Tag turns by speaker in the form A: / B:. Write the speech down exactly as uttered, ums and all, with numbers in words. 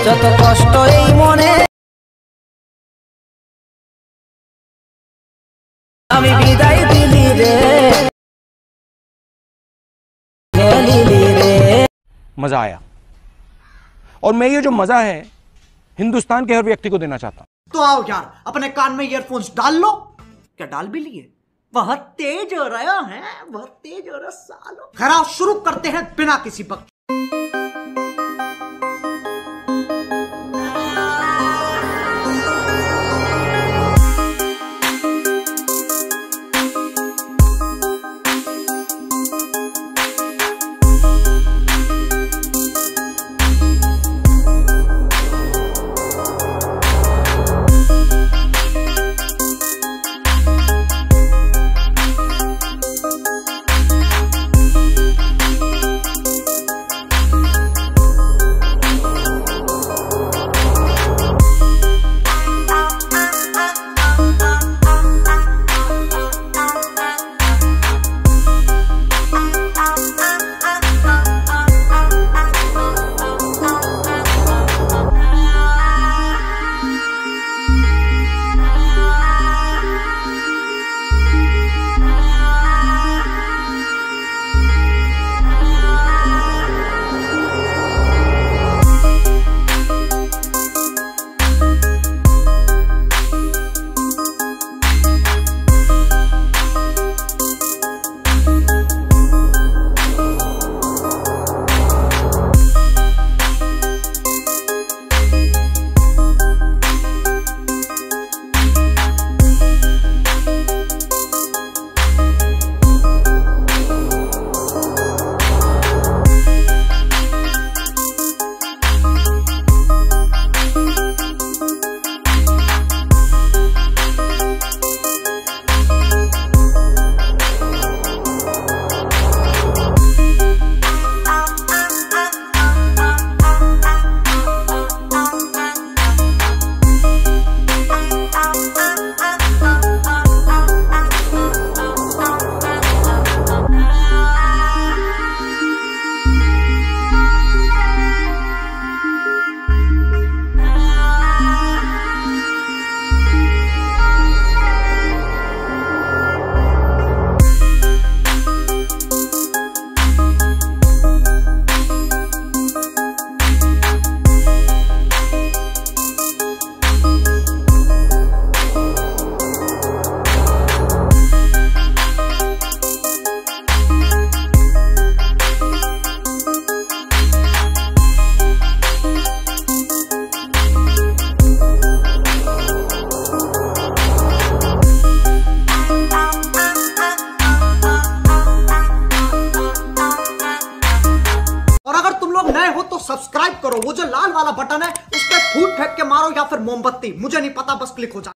A: যত কষ্ট এই মনে আমি বিদায় দিলি রে দিলি রে।
B: मजा आया और मैं ये जो मजा है हिंदुस्तान के हर व्यक्ति को देना चाहता हूं।
C: तो आओ यार अपने कान में ईयरफोन्स डाल लो। क्या डाल भी लिए? बहुत तेज हो रहा है, बहुत तेज हो रहा सालो। खैर शुरू करते हैं बिना किसी बक तो सब्सक्राइब करो। वो जो लाल वाला बटन है उस पर फूट फेंक के मारो या फिर मोमबत्ती, मुझे नहीं पता, बस क्लिक हो जाए।